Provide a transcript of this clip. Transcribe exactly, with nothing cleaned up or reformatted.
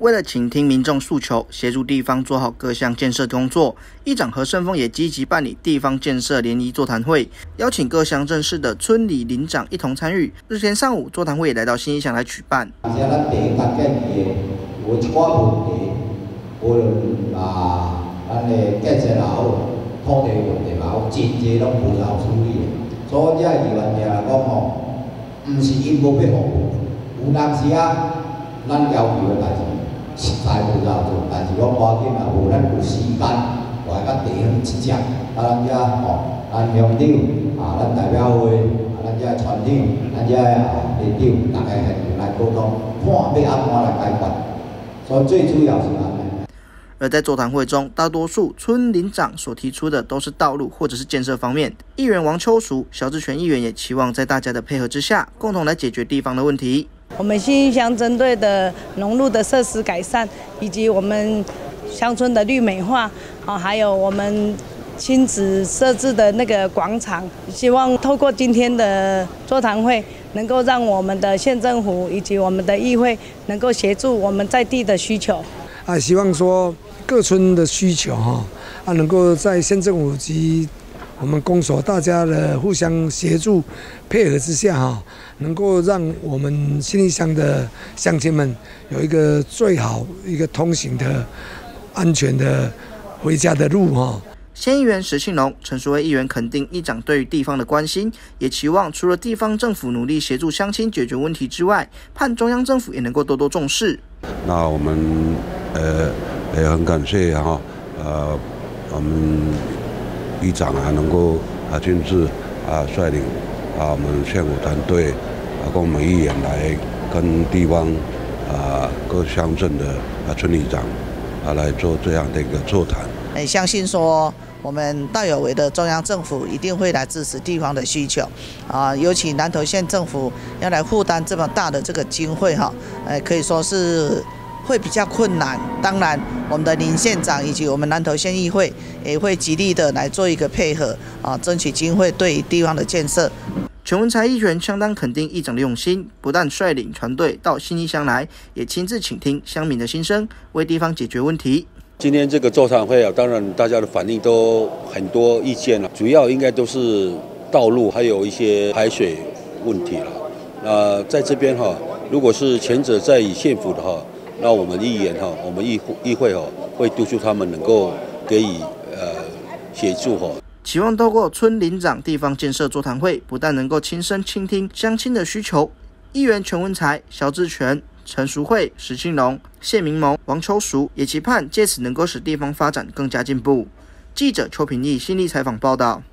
为了倾听民众诉求，协助地方做好各项建设工作，议长何胜峰也积极办理地方建设联谊座谈会，邀请各乡镇市的村里邻长一同参与。日前上午，座谈会也来到新义乡来举办。 而且咱第一发建议的有一寡问题，无论啊咱的建设也好，土地问题也好，真侪拢无效处理的。所以这议员也来讲吼，唔是因无要服务，有当时啊，咱要求的代志。 实在无效做，但是我赶紧啊，无咱有时间，来甲地方一接，啊，咱遮吼，咱乡长啊，咱代表会啊，咱遮村长，咱遮啊里长，大家现场来沟通，看要安怎来解决。所以最主要是安尼。 而在座谈会中，大多数村邻长所提出的都是道路或者是建设方面。议员王秋淑、萧志全议员也期望在大家的配合之下，共同来解决地方的问题。 我们新义乡针对的农路的设施改善，以及我们乡村的绿美化，啊，还有我们亲子设置的那个广场，希望透过今天的座谈会，能够让我们的县政府以及我们的议会能够协助我们在地的需求。 啊，希望说各村的需求哈，啊，能够在县政府及 我们公所大家的互相协助配合之下哈，能够让我们新义乡的乡亲们有一个最好一个通行的安全的回家的路哈。 县议员石庆龙、陈淑慧议员肯定议长对于地方的关心，也期望除了地方政府努力协助乡亲解决问题之外，盼中央政府也能够多多重视。 那我们呃也很感谢哈，呃我们 议长啊，能够啊亲自啊率领啊我们县府团队啊跟我们议员来跟地方啊各乡镇的啊村里长啊来做这样的一个座谈。 哎，相信说我们大有为的中央政府一定会来支持地方的需求啊，尤其南投县政府要来负担这么大的这个经费哈，哎可以说是 会比较困难，当然，我们的林县长以及我们南投县议会也会极力的来做一个配合啊，争取经费对地方的建设。 全文才议员相当肯定议长的用心，不但率领团队到新义乡来，也亲自倾听乡民的心声，为地方解决问题。 今天这个座谈会啊，当然大家的反应都很多意见了，主要应该都是道路还有一些排水问题了。那在这边哈，如果是前者在以县府的哈， 那我们议员哈，我们议议会哈，会督促他们能够给予呃协助哈。 期望透过村邻长地方建设座谈会，不但能够亲身倾听乡亲的需求，议员全文才、萧志全、陈淑慧、石庆龙、谢明谋、王秋淑也期盼借此能够使地方发展更加进步。记者邱平义新力采访报道。